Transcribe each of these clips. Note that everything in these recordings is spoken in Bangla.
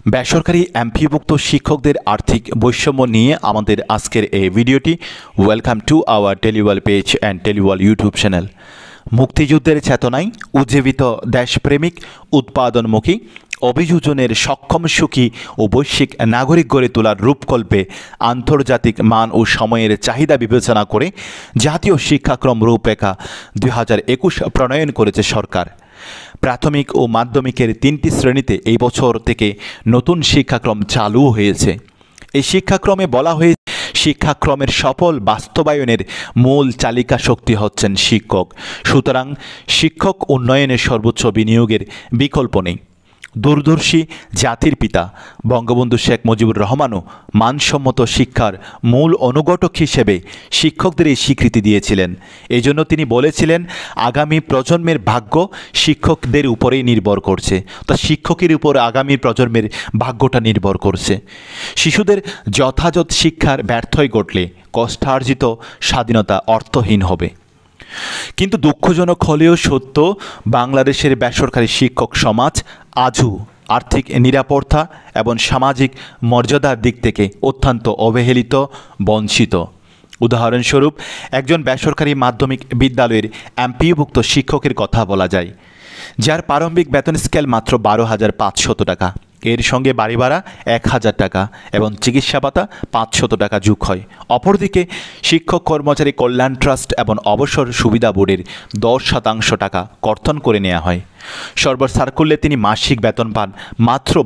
বেসরকারি এমপিওভুক্ত শিক্ষকদের আর্থিক বৈষম্য নিয়ে আমাদের আজকের এই ভিডিওটি। Welcome to our Telewall page and Telewall YouTube channel. মুক্তিযুদ্ধের চেতনায় উজ্জীবিত দেশপ্রেমিক, উৎপাদনমুখী, অভিযোজনের সক্ষম, সুখী ও বৈশ্বিক নাগরিক গড়ে তোলার রূপকল্পে আন্তর্জাতিক মান ও সময়ের চাহিদা বিবেচনা করে জাতীয় শিক্ষাক্রম রূপরেখা 2021 প্রণয়ন করেছে সরকার। প্রাথমিক ও মাধ্যমিকের 3টি শ্রেণীতে এই বছর থেকে নতুন শিক্ষাক্রম চালু হয়েছে। এই শিক্ষাক্রমে বলা হয়েছে, শিক্ষাক্রমের সফল বাস্তবায়নের মূল চালিকা শক্তি হচ্ছেন শিক্ষক। সুতরাং শিক্ষক উন্নয়নের সর্বোচ্চ বিনিয়োগের বিকল্প নেই। দূরদর্শী জাতির পিতা বঙ্গবন্ধু শেখ মুজিবুর রহমানও মানসম্মত শিক্ষার মূল অনুঘটক হিসেবে শিক্ষকদের এই স্বীকৃতি দিয়েছিলেন। এই জন্য তিনি বলেছিলেন, আগামী প্রজন্মের ভাগ্য শিক্ষকদের উপরেই নির্ভর করছে। তা শিক্ষকের উপর আগামী প্রজন্মের ভাগ্যটা নির্ভর করছে। শিশুদের যথাযথ শিক্ষার ব্যর্থই ঘটলে কষ্টার্জিত স্বাধীনতা অর্থহীন হবে। কিন্তু দুঃখজনক হলেও সত্য, বাংলাদেশের বেসরকারি শিক্ষক সমাজ আজও আর্থিক নিরাপত্তা এবং সামাজিক মর্যাদার দিক থেকে অত্যন্ত অবহেলিত, বঞ্চিত। উদাহরণস্বরূপ, একজন বেসরকারি মাধ্যমিক বিদ্যালয়ের এমপিওভুক্ত শিক্ষকের কথা বলা যায়, যার প্রারম্ভিক বেতন স্কেল মাত্র 12,500 টাকা। এর সঙ্গে বাড়ি ভাড়া 1,000 টাকা এবং চিকিৎসা ভাতা 500 টাকা যোগ হয়। অপরদিকে শিক্ষক কর্মচারী কল্যাণ ট্রাস্ট এবং অবসর সুবিধা বোর্ডের 10% টাকা কর্তন করে নেওয়া হয়। সর্বসাকুল্যে তিনি মাসিক বেতন পান মাত্র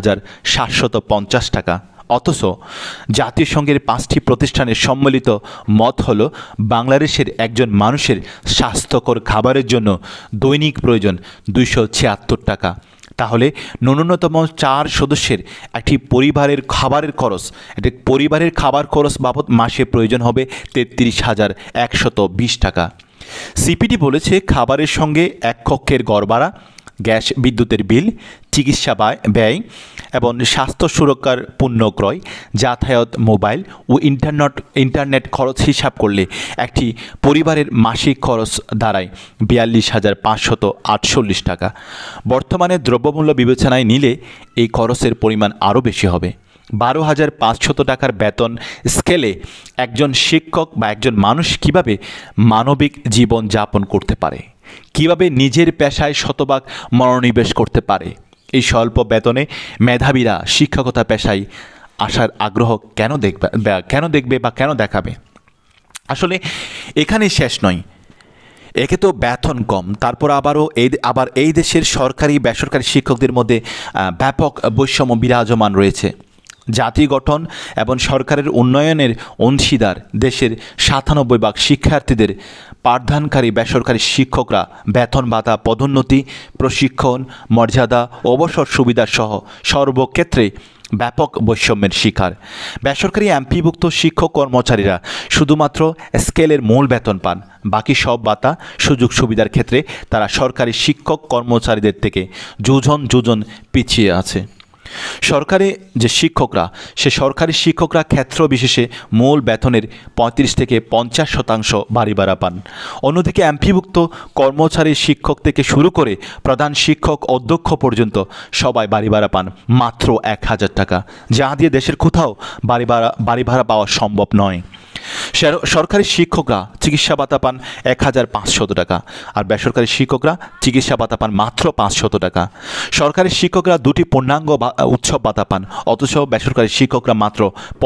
12,750 টাকা। অথচ জাতিসংঘের 5টি প্রতিষ্ঠানের সম্মিলিত মত হল, বাংলাদেশের একজন মানুষের স্বাস্থ্যকর খাবারের জন্য দৈনিক প্রয়োজন 276 টাকা। তাহলে ন্যূনতম 4 সদস্যের একটি পরিবারের খাবার খরচ বাবদ মাসে প্রয়োজন হবে 33,120 টাকা। সিপিডি বলেছে, খাবারের সঙ্গে এক কক্ষের ঘর ভাড়া, গ্যাস বিদ্যুতের বিল, চিকিৎসা ব্যয় এবং স্বাস্থ্য সুরক্ষার পণ্য ক্রয়, যাতায়াত, মোবাইল ও ইন্টারনেট খরচ হিসাব করলে একটি পরিবারের মাসিক খরচ দাঁড়ায় 42,548 টাকা। বর্তমানে দ্রব্যমূল্য বিবেচনায় নিলে এই খরচের পরিমাণ আরও বেশি হবে। 12,500 টাকার বেতন স্কেলে একজন শিক্ষক বা একজন মানুষ কিভাবে মানবিক জীবন যাপন করতে পারে, কিভাবে নিজের পেশায় শতভাগ মনোনিবেশ করতে পারে? এই স্বল্প বেতনে মেধাবীরা শিক্ষকতা পেশায় আসার আগ্রহ কেন দেখবে বা কেন দেখাবে? আসলে এখানেই শেষ নয়। একে তো বেতন কম, তারপর আবার এই দেশের সরকারি বেসরকারি শিক্ষকদের মধ্যে ব্যাপক বৈষম্য বিরাজমান রয়েছে। জাতি গঠন এবং সরকারের উন্নয়নের অংশীদার দেশের 97% শিক্ষার্থীদের পাঠদানকারী বেসরকারি শিক্ষকরা বেতন ভাতা, পদোন্নতি, প্রশিক্ষণ, মর্যাদা, অবসর সুবিধা সহ সর্বক্ষেত্রে ব্যাপক বৈষম্যের শিকার। বেসরকারি এমপিভুক্ত শিক্ষক কর্মচারীরা শুধুমাত্র স্কেলের মূল বেতন পান, বাকি সব ভাতা, সুযোগ সুবিধার ক্ষেত্রে তারা সরকারি শিক্ষক কর্মচারীদের থেকে যোজন পিছিয়ে আছে। সরকারি যে শিক্ষকরা, সরকারি শিক্ষকরা ক্ষেত্র বিশেষে মূল বেতনের 35 থেকে 50% বাড়ি ভাড়া পান। অন্যদিকে এমপিভুক্ত কর্মচারী শিক্ষক থেকে শুরু করে প্রধান শিক্ষক, অধ্যক্ষ পর্যন্ত সবাই বাড়ি ভাড়া পান মাত্র 1,000 টাকা, যা দিয়ে দেশের কোথাও বাড়ি ভাড়া পাওয়া সম্ভব নয়। সরকারি শিক্ষকরা চিকিৎসা ভাতা পান 1,500 টাকা, আর বেসরকারি শিক্ষকরা চিকিৎসা ভাতা পান মাত্র 500 টাকা। সরকারি শিক্ষকরা 2টি পূর্ণাঙ্গ উৎসব ভাতা পান, অথচ বেসরকারি শিক্ষকরা মাত্র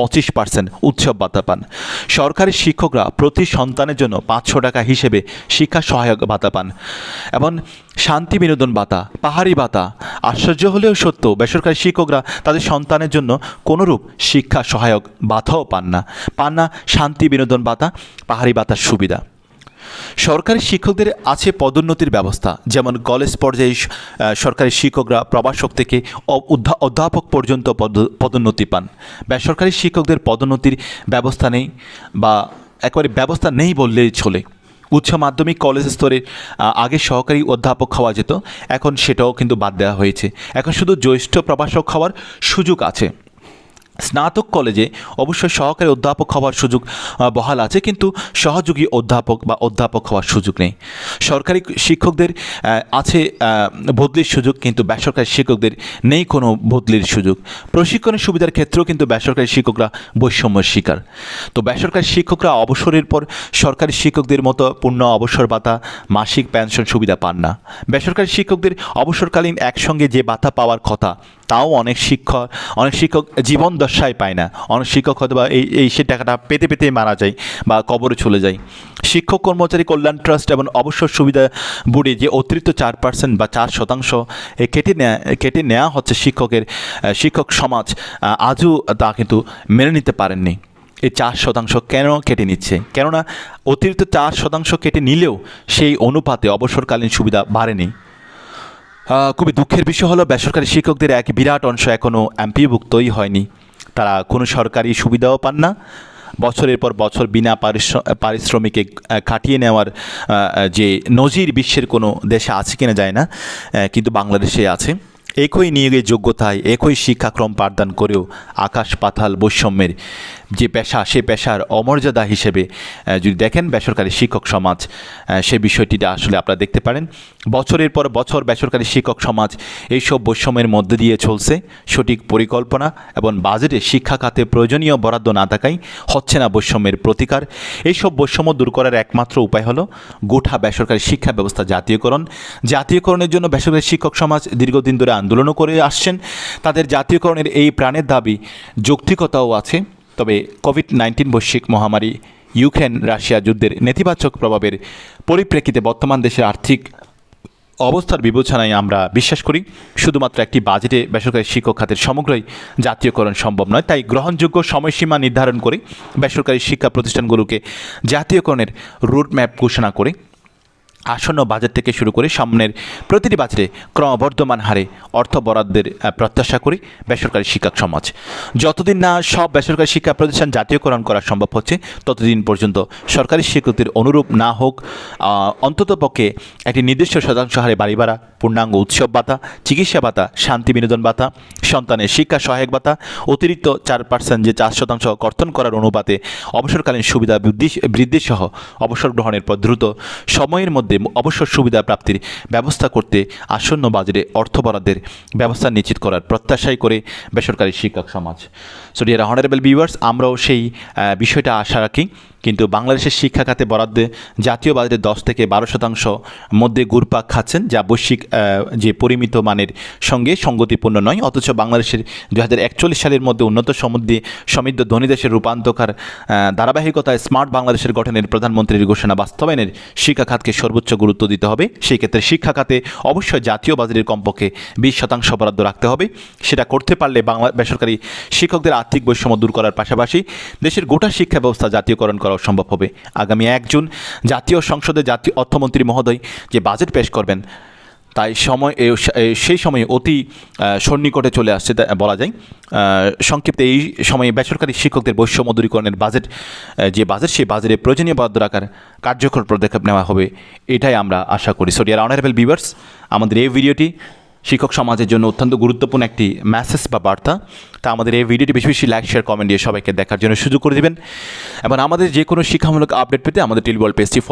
25% উৎসব ভাতা পান। সরকারি শিক্ষকরা প্রতি সন্তানের জন্য 500 টাকা হিসেবে শিক্ষা সহায়ক ভাতা পান এবং শান্তি বিনোদন ভাতা, পাহাড়ি ভাতা। আশ্চর্য হলেও সত্য, বেসরকারি শিক্ষকরা তাদের সন্তানের জন্য কোনোরূপ শিক্ষা সহায়ক ভাতাও পান না শান্তি বিনোদন ভাতা, পাহাড়ি ভাতার সুবিধা। সরকারি শিক্ষকদের আছে পদোন্নতির ব্যবস্থা, যেমন কলেজ পর্যায়ে সরকারি শিক্ষকরা প্রভাষক থেকে অধ্যাপক পর্যন্ত পদোন্নতি পান। বেসরকারি শিক্ষকদের পদোন্নতির ব্যবস্থা নেই, বা একেবারে ব্যবস্থা নেই বললেই চলে। উচ্চ মাধ্যমিক কলেজ স্তরে আগে সহকারী অধ্যাপক হওয়া যেত, এখন সেটাও কিন্তু বাদ দেওয়া হয়েছে। এখন শুধু জ্যেষ্ঠ প্রভাষক হওয়ার সুযোগ আছে। স্নাতক কলেজে অবশ্যই সহকারী অধ্যাপক হওয়ার সুযোগ বহাল আছে, কিন্তু সহযোগী অধ্যাপক বা অধ্যাপক হওয়ার সুযোগ নেই। সরকারি শিক্ষকদের আছে বদলির সুযোগ, কিন্তু বেসরকারি শিক্ষকদের নেই কোনো বদলির সুযোগ। প্রশিক্ষণের সুবিধার ক্ষেত্রেও কিন্তু বেসরকারি শিক্ষকরা বৈষম্যের শিকার। তো বেসরকারি শিক্ষকরা অবসরের পর সরকারি শিক্ষকদের মতো পূর্ণ অবসর ভাতা, মাসিক পেনশন সুবিধা পান না। বেসরকারি শিক্ষকদের অবসরকালীন একসঙ্গে যে ভাতা পাওয়ার কথা, তাও অনেক শিক্ষক জীবন দশায় পায় না। অনেক শিক্ষক হয়তো বা সে টাকাটা পেতে পেতে মারা যায় বা কবরে চলে যায়। শিক্ষক কর্মচারী কল্যাণ ট্রাস্ট এবং অবসর সুবিধা বোর্ডে যে অতিরিক্ত 4% বা 4% কেটে নেওয়া হচ্ছে শিক্ষক সমাজ আজও তা কিন্তু মেনে নিতে পারেননি। এই 4% কেন কেটে নিচ্ছে? কেননা অতিরিক্ত 4% কেটে নিলেও সেই অনুপাতে অবসরকালীন সুবিধা বাড়েনি। খুবই দুঃখের বিষয় হলো বেসরকারি শিক্ষকদের এক বিরাট অংশ এখনও এমপিওভুক্তই হয়নি। তারা কোনো সরকারি সুবিধাও পান না। বছরের পর বছর বিনা পারিশ্রমিকে কাটিয়ে নেওয়ার যে নজির বিশ্বের কোনো দেশে আছে কিনা যায় না, কিন্তু বাংলাদেশে আছে। একই নিয়োগের যোগ্যতায় একই শিক্ষাক্রম পাঠদান করেও আকাশ পাতাল বৈষম্যের যে পেশা, সে পেশার অমর্যাদা হিসেবে যদি দেখেন বেসরকারি শিক্ষক সমাজ, সে বিষয়টিটা আসলে আপনারা দেখতে পারেন। বছরের পর বছর বেসরকারি শিক্ষক সমাজ এইসব বৈষম্যের মধ্যে দিয়ে চলছে। সঠিক পরিকল্পনা এবং বাজেটে শিক্ষা খাতে প্রয়োজনীয় বরাদ্দ না থাকায় হচ্ছে না বৈষম্যের প্রতিকার। এইসব বৈষম্য দূর করার একমাত্র উপায় হলো গোটা বেসরকারি শিক্ষা ব্যবস্থা জাতীয়করণের জন্য বেসরকারি শিক্ষক সমাজ দীর্ঘদিন ধরে আন্দোলনও করে আসছেন। তাদের জাতীয়করণের এই প্রাণের দাবি যৌক্তিকতাও আছে। তবে কোভিড-19 বৈশ্বিক মহামারী, ইউক্রেন রাশিয়া যুদ্ধের নেতিবাচক প্রভাবের পরিপ্রেক্ষিতে বর্তমান দেশের আর্থিক অবস্থার বিবেচনায় আমরা বিশ্বাস করি শুধুমাত্র একটি বাজেটে বেসরকারি শিক্ষক খাতের সমগ্রই জাতীয়করণ সম্ভব নয়। তাই গ্রহণযোগ্য সময়সীমা নির্ধারণ করে বেসরকারি শিক্ষা প্রতিষ্ঠানগুলোকে জাতীয়করণের রুটম্যাপ ঘোষণা করে আসন্ন বাজেট থেকে শুরু করে সামনের প্রতিটি বাজেটে ক্রমবর্ধমান হারে অর্থ বরাদ্দের প্রত্যাশা করি বেসরকারি শিক্ষক সমাজ। যতদিন না সব বেসরকারি শিক্ষা প্রতিষ্ঠান জাতীয়করণ করা সম্ভব হচ্ছে, ততদিন পর্যন্ত সরকারি স্বীকৃতির অনুরূপ না হোক অন্ততপক্ষে একটি নির্দিষ্ট শতাংশ হারে বাড়ি ভাড়া, পূর্ণাঙ্গ উৎসব ভাতা, চিকিৎসা ভাতা, শান্তি বিনোদন ভাতা, সন্তানের শিক্ষা সহায়ক ভাতা, অতিরিক্ত 4% যে 4% কর্তন করার অনুপাতে অবসরকালীন সুবিধা বৃদ্ধি সহ অবসর গ্রহণের পর দ্রুত সময়ের মধ্যে অবসর সুবিধা প্রাপ্তির ব্যবস্থা করতে আসন্ন বাজেটে অর্থ বরাদ্দের ব্যবস্থা নিশ্চিত করার প্রত্যাশাই করে বেসরকারি শিক্ষক সমাজ। সো ডিয়ার অনারেবল ভিউয়ার্স, আমরাও সেই বিষয়টা আশা রাখি। কিন্তু বাংলাদেশের শিক্ষা খাতে বরাদ্দে জাতীয় বাজেটে 10 থেকে 12% মধ্যে ঘুরপাক খাচ্ছেন, যা বৈশ্বিক যে পরিমিত মানের সঙ্গে সঙ্গতিপূর্ণ নয়। অথচ বাংলাদেশের 2041 সালের মধ্যে উন্নত সমৃদ্ধ ধনী দেশের রূপান্তরকার ধারাবাহিকতায় স্মার্ট বাংলাদেশের গঠনের প্রধানমন্ত্রীর ঘোষণা বাস্তবায়নের শিক্ষা খাতকে সর্বোচ্চ গুরুত্ব দিতে হবে। সেই ক্ষেত্রে শিক্ষা খাতে অবশ্যই জাতীয় বাজেটের কমপক্ষে 20% বরাদ্দ রাখতে হবে। সেটা করতে পারলে বেসরকারি শিক্ষকদের আর্থিক বৈষম্য দূর করার পাশাপাশি দেশের গোটা শিক্ষা ব্যবস্থা জাতীয়করণ করা সম্ভব হবে। আগামী 1 জুন জাতীয় সংসদে জাতীয় অর্থমন্ত্রী মহোদয় যে বাজেট পেশ করবেন, তাই সেই সময়ে অতি সন্নিকটে চলে আসছে বলা যায়। সংক্ষিপ্ত এই সময়ে বেসরকারি শিক্ষকদের বৈষম্য দূরীকরণের সেই বাজেটে প্রয়োজনীয় বরাদ্দ রাখার কার্যকর পদক্ষেপ নেওয়া হবে, এটাই আমরা আশা করি। সো ডিয়ার অনারেবল ভিউয়ার্স, আমাদের এই ভিডিওটি শিক্ষক সমাজের জন্য অত্যন্ত গুরুত্বপূর্ণ একটি মেসেজ বা বার্তা। তা আমাদের এই ভিডিওটি বেশি বেশি লাইক, শেয়ার, কমেন্ট দিয়ে সবাইকে দেখার জন্য সুযোগ করে দেবেন এবং আমাদের যে কোনো শিক্ষামূলক আপডেট পেতে আমাদের টেলিওয়ার্ল্ড পেজটি